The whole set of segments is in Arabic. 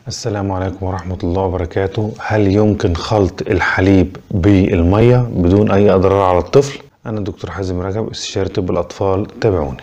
السلام عليكم ورحمة الله وبركاته. هل يمكن خلط الحليب بالمية بدون أي أضرار على الطفل؟ أنا دكتور حازم رجب، استشاري طب الأطفال. تابعوني.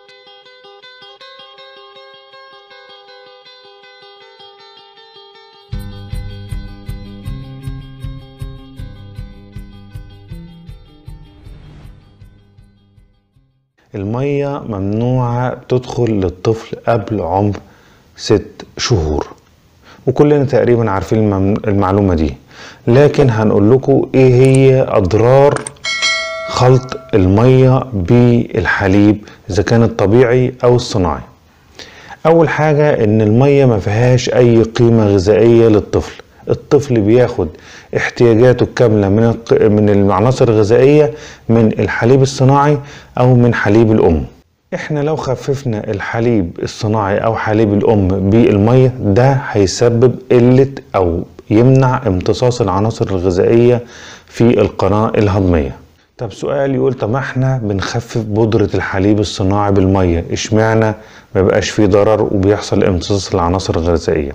المية ممنوعة تدخل للطفل قبل عمر 6 شهور، وكلنا تقريبا عارفين المعلومة دي، لكن هنقول لكم ايه هي اضرار خلط المية بالحليب اذا كان الطبيعي او الصناعي. اول حاجة ان المية ما فيهاش اي قيمة غذائية للطفل. الطفل بياخد احتياجاته الكاملة من العناصر الغذائية من الحليب الصناعي او من حليب الام. احنا لو خففنا الحليب الصناعي او حليب الام بالمية ده هيسبب قلة او يمنع امتصاص العناصر الغذائية في القناة الهضمية. طب سؤال يقول، طب احنا بنخفف بودرة الحليب الصناعي بالمية، اشمعنى ما بقاش فيه ضرر وبيحصل امتصاص العناصر الغذائية؟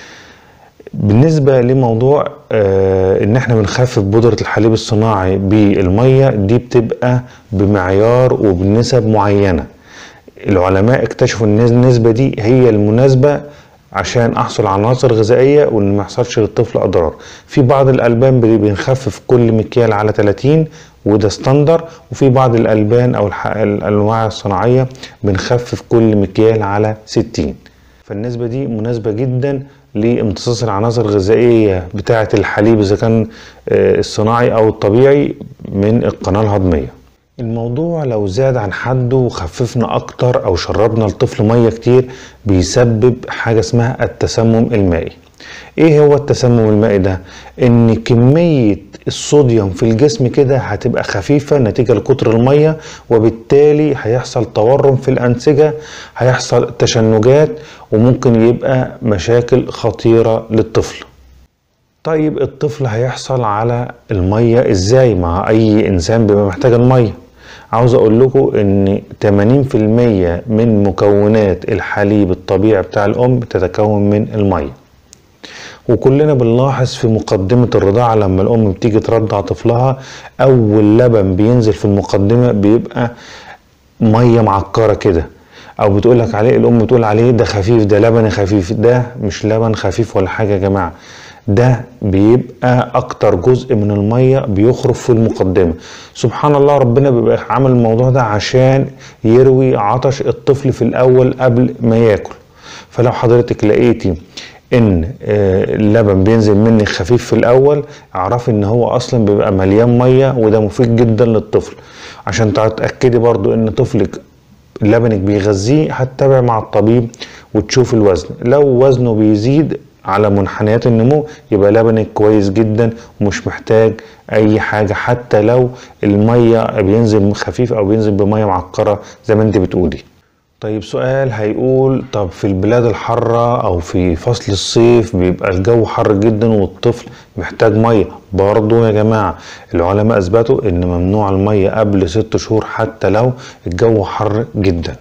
بالنسبة لموضوع ان احنا بنخفف بودرة الحليب الصناعي بالمية، دي بتبقى بمعيار وبنسب معينة. العلماء اكتشفوا ان النسبة دي هي المناسبة عشان احصل على عناصر غذائية وان ما يحصلش للطفل اضرار. في بعض الالبان بنخفف كل مكيال على 30 وده ستاندر، وفي بعض الالبان او الانواع الصناعية بنخفف كل مكيال على 60. فالنسبة دي مناسبة جدا لامتصاص العناصر الغذائية بتاعة الحليب اذا كان الصناعي او الطبيعي من القناة الهضمية. الموضوع لو زاد عن حده وخففنا اكتر او شربنا الطفل مية كتير بيسبب حاجة اسمها التسمم المائي. ايه هو التسمم المائي ده؟ ان كمية الصوديوم في الجسم كده هتبقى خفيفة نتيجة لكتر المية، وبالتالي هيحصل تورم في الانسجة، هيحصل تشنجات، وممكن يبقى مشاكل خطيرة للطفل. طيب الطفل هيحصل على المية ازاي؟ مع اي انسان بيبقى محتاج المية. عاوز اقول لكم ان 80% من مكونات الحليب الطبيعي بتاع الام تتكون من المية. وكلنا بنلاحظ في مقدمة الرضاعة لما الام بتيجي ترضع طفلها، اول لبن بينزل في المقدمة بيبقى مية معكرة كده، او بتقولك عليه الام بتقول عليه ده خفيف، ده لبن خفيف. ده مش لبن خفيف ولا حاجة يا جماعة، ده بيبقى اكتر جزء من المية بيخرج في المقدمة. سبحان الله، ربنا بيبقى عامل الموضوع ده عشان يروي عطش الطفل في الاول قبل ما ياكل. فلو حضرتك لقيتي ان اللبن بينزل منك خفيف في الاول، اعرفي ان هو اصلا بيبقى مليان مية، وده مفيد جدا للطفل. عشان تتأكدي برضو ان طفلك لبنك بيغذيه، هتتابع مع الطبيب وتشوف الوزن. لو وزنه بيزيد على منحنيات النمو يبقى لبنك كويس جدا ومش محتاج اي حاجة، حتى لو المية بينزل خفيف او بينزل بمية معكرة زي ما انت بتقولي. طيب سؤال هيقول، طب في البلاد الحارة او في فصل الصيف بيبقى الجو حر جدا والطفل محتاج مية. برضو يا جماعة العلماء اثبتوا ان ممنوع المية قبل 6 شهور حتى لو الجو حر جدا.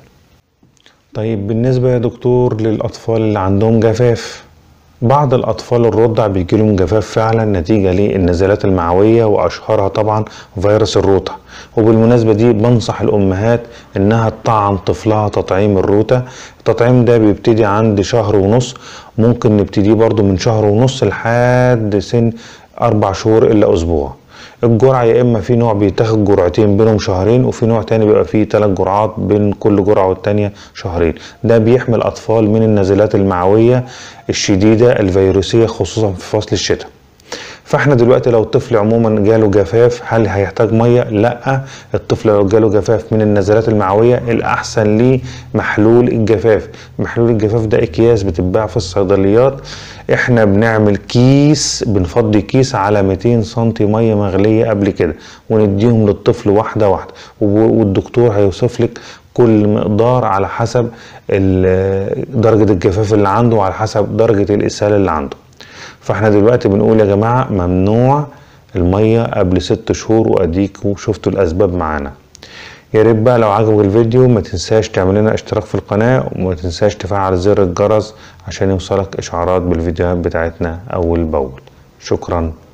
طيب بالنسبة يا دكتور للاطفال اللي عندهم جفاف، بعض الأطفال الرضع بيجيلهم جفاف فعلا نتيجة للنزلات المعوية، وأشهرها طبعا فيروس الروتا. وبالمناسبة دي بنصح الأمهات إنها تطعم طفلها تطعيم الروتا. التطعيم ده بيبتدي عند 1.5 شهر، ممكن نبتديه برضو من 1.5 شهر لحد سن 4 شهور إلا أسبوع. الجرعة يا إما في نوع بيتاخد جرعتين بينهم 2 شهر، وفي نوع تاني بيبقى فيه 3 جرعات بين كل جرعة والتانية 2 شهر. ده بيحمي الأطفال من النزلات المعوية الشديدة الفيروسية خصوصا في فصل الشتاء. فاحنا دلوقتي لو الطفل عموما جاله جفاف، هل هيحتاج مية؟ لا. الطفل لو جاله جفاف من النزلات المعوية الأحسن ليه محلول الجفاف. محلول الجفاف ده أكياس بتتباع في الصيدليات. احنا بنعمل كيس، بنفضي كيس على 200 سنتي مية مغلية قبل كده، ونديهم للطفل واحدة واحدة، والدكتور هيوصف لك كل مقدار على حسب درجة الجفاف اللي عنده وعلى حسب درجة الإسهال اللي عنده. فاحنا دلوقتي بنقول يا جماعة ممنوع المية قبل 6 شهور، واديكوا شفتوا الأسباب معانا. يا ريت بقى لو عجبك الفيديو ما تنساش تعمل لنا اشتراك في القناة، وما تنساش تفعل زر الجرس عشان يوصلك اشعارات بالفيديوهات بتاعتنا اول باول. شكرا.